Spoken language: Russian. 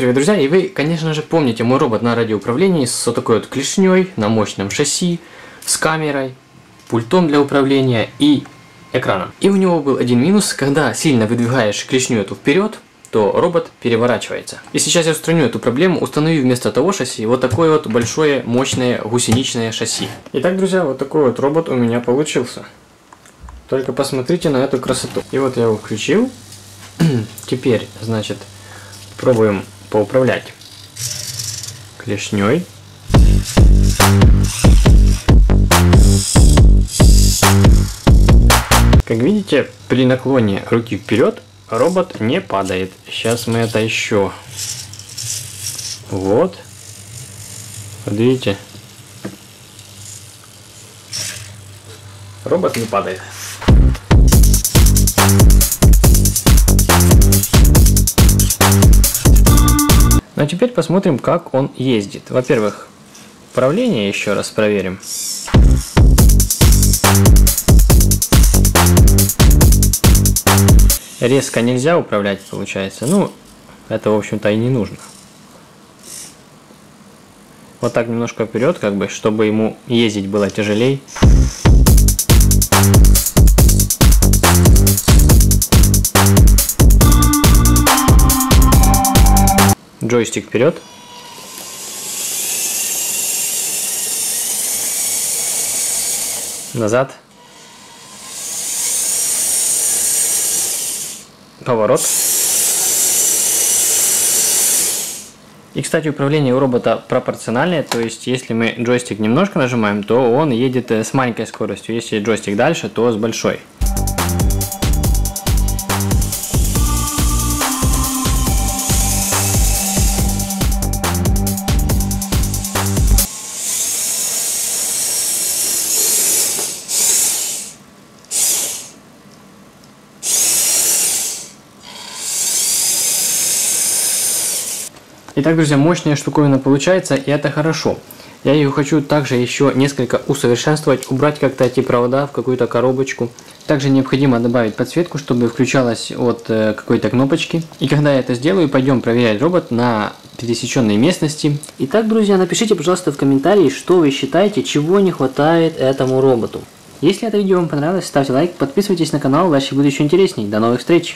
привет, друзья! И вы, конечно же, помните мой робот на радиоуправлении с вот такой вот клешней на мощном шасси, с камерой, пультом для управления и экраном. И у него был один минус: когда сильно выдвигаешь клешню эту вперед, то робот переворачивается. И сейчас я устраню эту проблему, установив вместо того шасси вот такое вот большое, мощное гусеничное шасси. Итак, друзья, вот такой вот робот у меня получился. Только посмотрите на эту красоту. И вот я его включил. Теперь, значит, пробуем поуправлять клешней. Как видите, при наклоне руки вперед робот не падает. Сейчас мы это еще. Вот. Вот видите? Робот не падает. Ну а теперь посмотрим, как он ездит. Во-первых, управление еще раз проверим. Резко нельзя управлять, получается. Ну, это, в общем-то, и не нужно. Вот так немножко вперед, как бы, чтобы ему ездить было тяжелей. Джойстик вперед. Назад. Поворот. И, кстати, управление у робота пропорциональное, то есть если мы джойстик немножко нажимаем, то он едет с маленькой скоростью, если джойстик дальше, то с большой. Итак, друзья, мощная штуковина получается, и это хорошо. Я ее хочу также еще несколько усовершенствовать, убрать как-то эти провода в какую-то коробочку. Также необходимо добавить подсветку, чтобы включалась от какой-то кнопочки. И когда я это сделаю, пойдем проверять робот на пересеченной местности. Итак, друзья, напишите, пожалуйста, в комментарии, что вы считаете, чего не хватает этому роботу. Если это видео вам понравилось, ставьте лайк, подписывайтесь на канал, дальше будет еще интересней. До новых встреч!